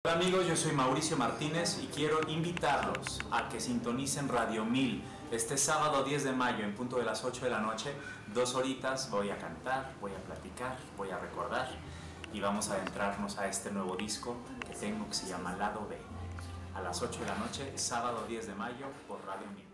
Hola amigos, yo soy Mauricio Martínez y quiero invitarlos a que sintonicen Radio 1000 este sábado 10 de mayo en punto de las 8 de la noche. 2 horitas voy a cantar, voy a platicar, voy a recordar y vamos a adentrarnos a este nuevo disco que tengo que se llama Lado B. A las 8 de la noche, sábado 10 de mayo por Radio 1000.